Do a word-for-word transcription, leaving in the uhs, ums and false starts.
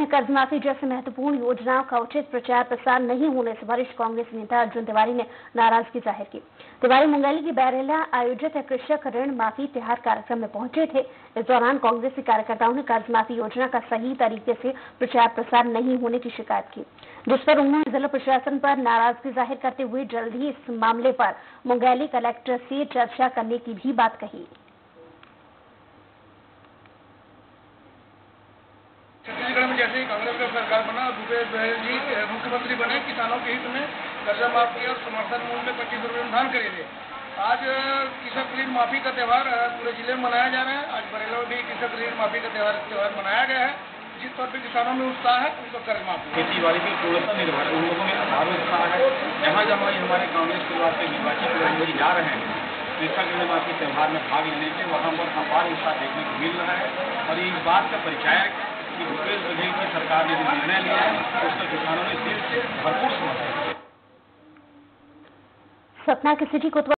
में कर्ज माफी जैसे महत्वपूर्ण योजनाओं का उचित प्रचार प्रसार नहीं होने से वरिष्ठ कांग्रेस नेता अर्जुन तिवारी ने नाराजगी जाहिर की। तिवारी मुंगेली की बैरेला आयोजित कृषक ऋण माफी तिहार कार्यक्रम में पहुंचे थे। इस दौरान कांग्रेसी कार्यकर्ताओं ने कर्ज माफी योजना का सही तरीके से प्रचार प्रसार नहीं होने की शिकायत की, जिस पर उन्होंने जिला प्रशासन पर नाराजगी जाहिर करते हुए जल्द ही इस मामले पर मुंगेली कलेक्टर से चर्चा करने की भी बात कही। छत्तीसगढ़ में जैसे ही कांग्रेस का सरकार बना, भूपेश बघेल जी मुख्यमंत्री बने, किसानों के हित में कर्जा माफ किया और समर्थन मूल्य में पच्चीस रुपये अनुदान खरीदे। आज कृषक ऋण माफी का त्यौहार पूरे जिले में मनाया जा रहा है। आज बरेला में भी कृषक ऋण माफी का त्यौहार त्यौहार मनाया गया है। जिस तौर पर किसानों में उत्साह है, उनको कर्ज माफी खेती बाड़ी की पूर्णता निर्भर उन लोगों में अपार उत्साह है। जहाँ जहाँ हमारे कांग्रेस परिवार के निर्वाचित प्रतिनिधि जा रहे हैं कृषक ऋण माफी त्यौहार में भाग लेने के, वहाँ पर अपार उत्साह देखने को मिल रहा है और इस बात का परिचय कि भूपेश बघेल की सरकार ने जो निर्णय लिया है उसका किसानों ने दिल से भरपूर समर्थन किया। सतना के सिटी कोतवाली